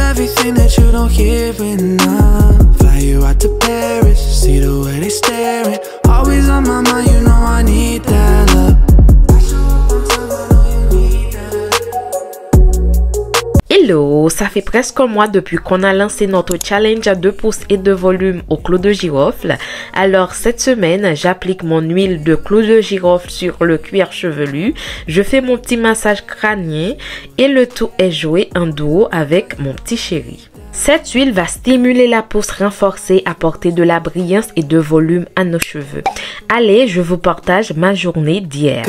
everything that you don't hear enough. Fly you out to Paris, see the way they staring. Always on my mind, you know I need that love. Hello, ça fait presque un mois depuis qu'on a lancé notre challenge à 2 pouces et de volume au clou de girofle. Alors cette semaine, j'applique mon huile de clou de girofle sur le cuir chevelu. Je fais mon petit massage crânien et le tout est joué en duo avec mon petit chéri. Cette huile va stimuler la pousse renforcée, apporter de la brillance et de volume à nos cheveux. Allez, je vous partage ma journée d'hier.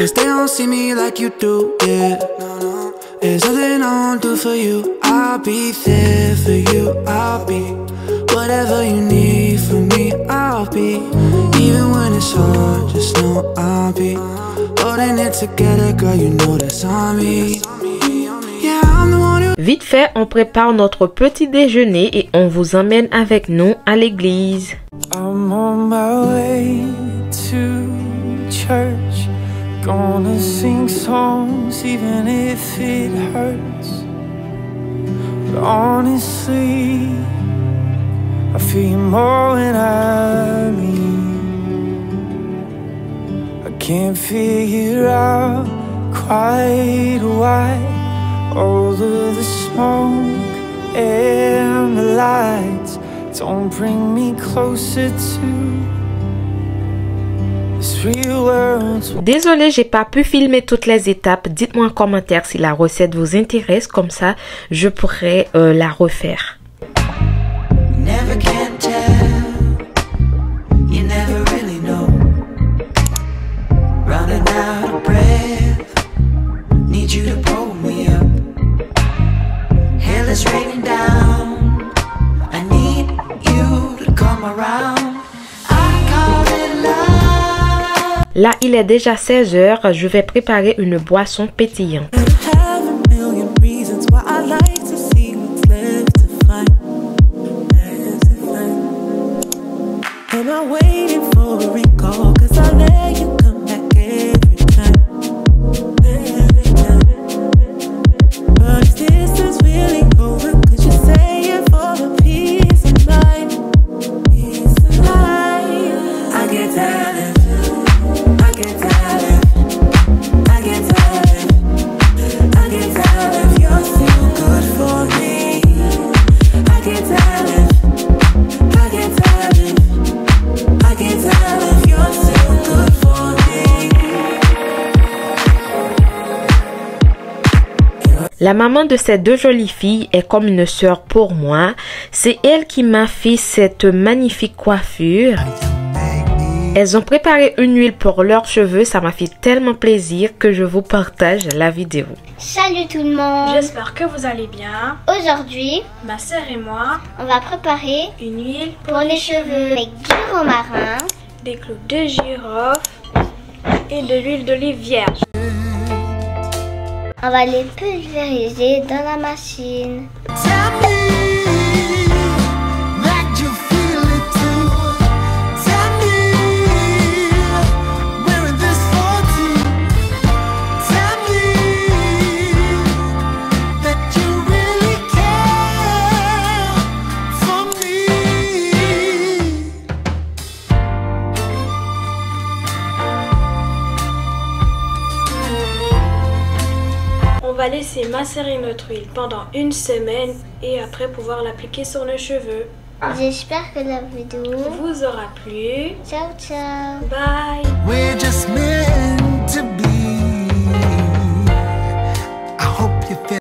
There's nothing I won't do for you. I'll be there for you. I'll be whatever you need from me. I'll be even when it's hard. Just know I'll be holding it together, girl. You know that's on me. Yeah, I'm the one who... Vite fait, on prépare notre petit déjeuner et on vous emmène avec nous à l'église. I'm on my way to church. Gonna sing songs even if it hurts. But honestly, I feel more when I leave. I can't figure out quite why all of the smoke and the lights don't bring me closer to. Désolée, j'ai pas pu filmer toutes les étapes. Dites-moi en commentaire si la recette vous intéresse, comme ça je pourrais la refaire. Là, il est déjà 16 h, je vais préparer une boisson pétillante. La maman de ces deux jolies filles est comme une sœur pour moi. C'est elle qui m'a fait cette magnifique coiffure. Elles ont préparé une huile pour leurs cheveux. Ça m'a fait tellement plaisir que je vous partage la vidéo. Salut tout le monde. J'espère que vous allez bien. Aujourd'hui, ma sœur et moi, on va préparer une huile pour les cheveux avec du romarin, des clous de girofle et de l'huile d'olive vierge. On va les pulvériser dans la machine. On va laisser macérer notre huile pendant une semaine et après pouvoir l'appliquer sur nos cheveux. J'espère que la vidéo vous aura plu. Ciao ciao. Bye.